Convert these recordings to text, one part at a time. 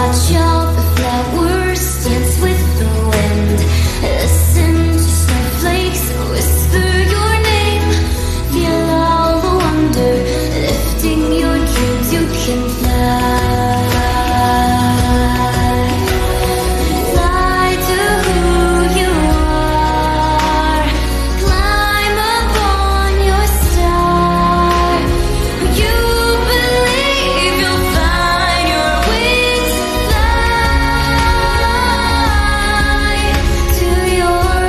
Watch all the flowers dance with the wind. Listen to snowflakes whisper your name. Feel all the wonder, lifting your dreams. You can fly. Fly to who you are. Climb upon your star. You believe you'll find your wings. Fly to your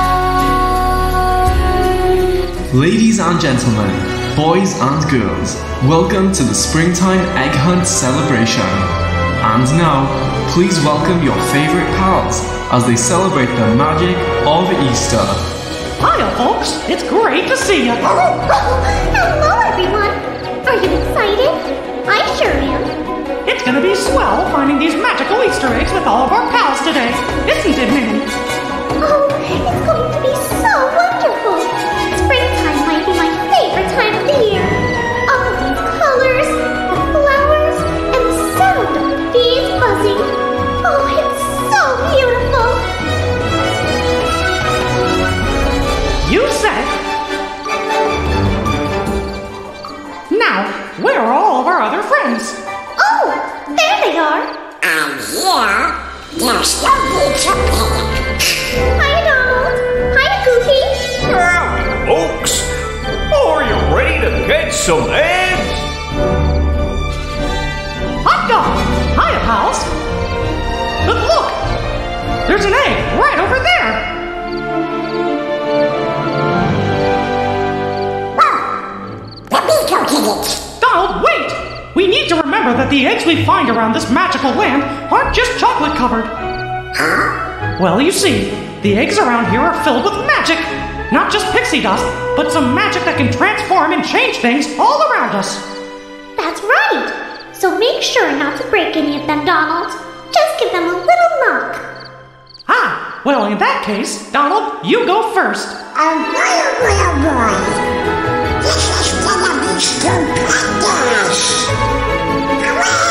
heart. Ladies and gentlemen, boys and girls, welcome to the Springtime Egg Hunt celebration. And now, please welcome your favorite pals as they celebrate the magic of Easter. Hiya, folks. It's great to see you. Hello, everyone. Are you excited? I sure am. It's gonna be swell finding these magical Easter eggs with all of our pals today. Isn't it, Minnie? Oh, it's going to be so wonderful. Springtime might be my favorite time of the year. All of these colors, the flowers, and the sound of bees buzzing. Oh, it's so beautiful. You said. Now, where are all of our other friends? Oh, there they are. And here, there's no need to panic. Hi, Donald. Hi, Goofy. Howdy, folks. Are you ready to get some eggs? Hot dog! Hiya, pals! But look! There's an egg right over there! Let me go get it. Donald, wait! We need to remember that the eggs we find around this magical land aren't just chocolate covered. Huh? Well, you see, the eggs around here are filled with magic. Not just pixie dust, but some magic that can transform and change things all around us. That's right. So make sure not to break any of them, Donald. Just give them a little knock. Ah, well, in that case, Donald, you go first. Oh boy, oh boy, oh boy. This is gonna be stupendous. Hooray!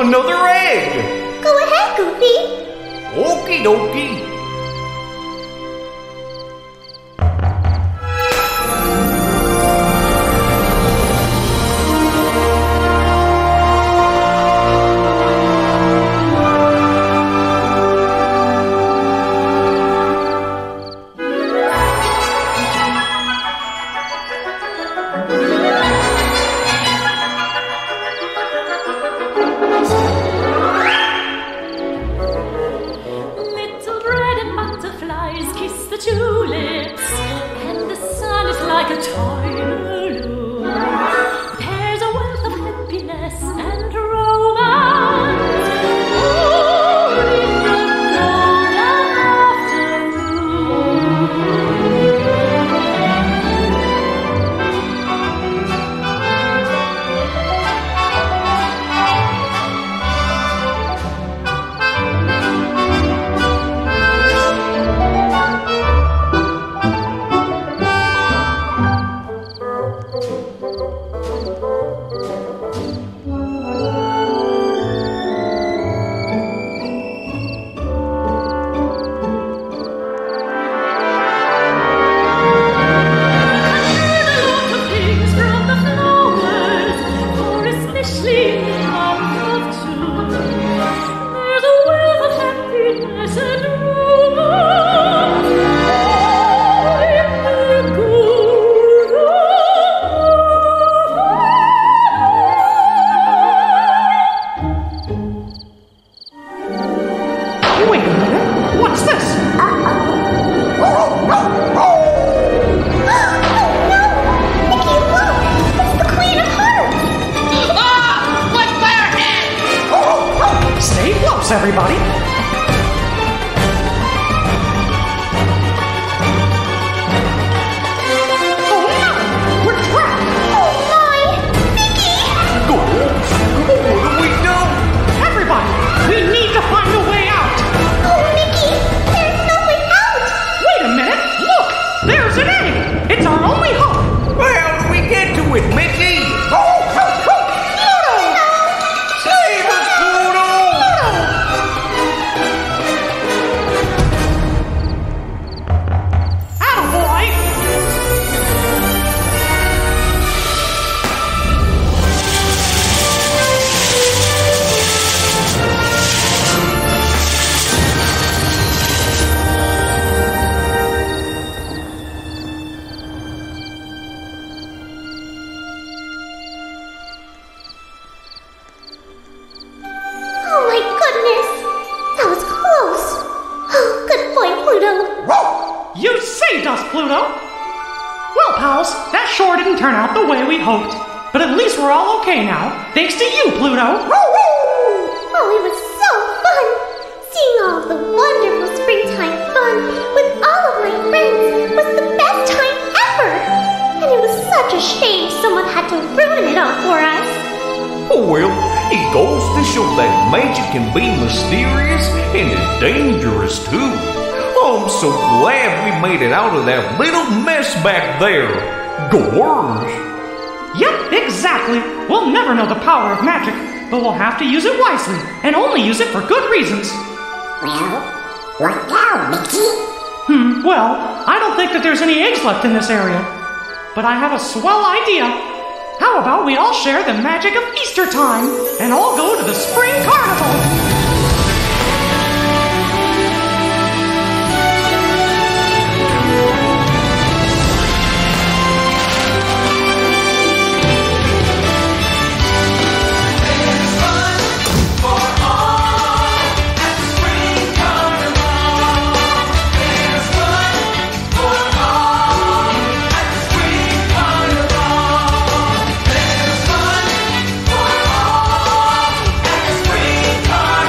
another egg. Go ahead, Goofy. Okie dokie. Little bread and butterflies kiss the tulips, and the sun is like a toy balloon. There's a wealth of happiness and romance all in the golden everybody. Oh no! We're trapped! Oh my! Mickey! What do we do? Everybody, we need to find a way out! Oh, Mickey! There's no way out! Wait a minute! Look! There's an egg! It's our only hope! How do we get to it, Mickey? Save us, Pluto! Attaboy! Oh my goodness! That was close! Oh, good boy, Pluto! You saved us, Pluto! Well, pals, that sure didn't turn out the way we hoped. But at least we're all okay now, thanks to you, Pluto! Oh, it was so fun! Seeing all of the wonderful springtime fun with all of my friends was the best time ever! And it was such a shame someone had to ruin it all for us! Well, it goes to show that magic can be mysterious and it's dangerous too. I'm so glad we made it out of that little mess back there. Gorge! Yep, exactly. We'll never know the power of magic, but we'll have to use it wisely, and only use it for good reasons. Well, what now, Mickey? Well, I don't think that there's any eggs left in this area. But I have a swell idea. How about we all share the magic of Easter time, and all go to the Spring Carnival? Spring Carnival.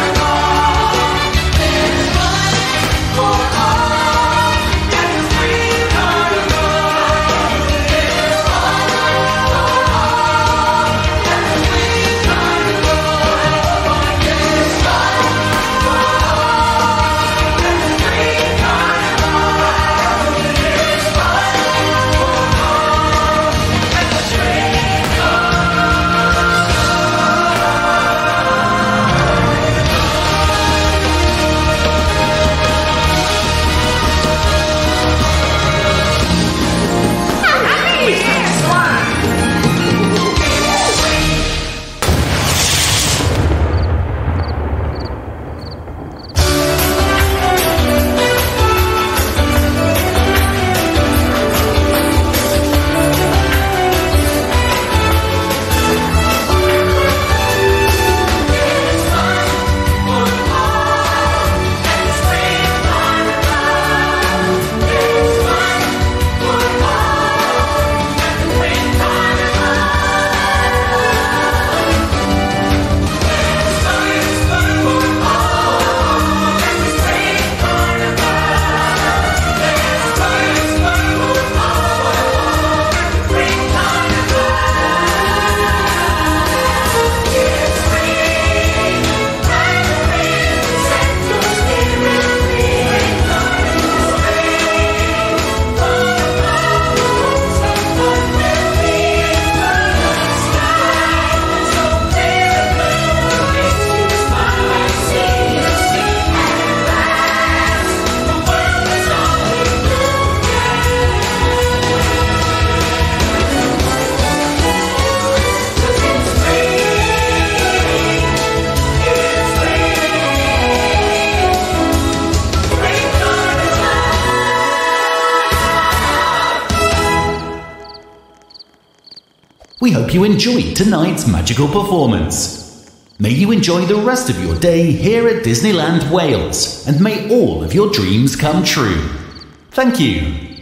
We hope you enjoyed tonight's magical performance. May you enjoy the rest of your day here at Disneyland Wales, and may all of your dreams come true. Thank you.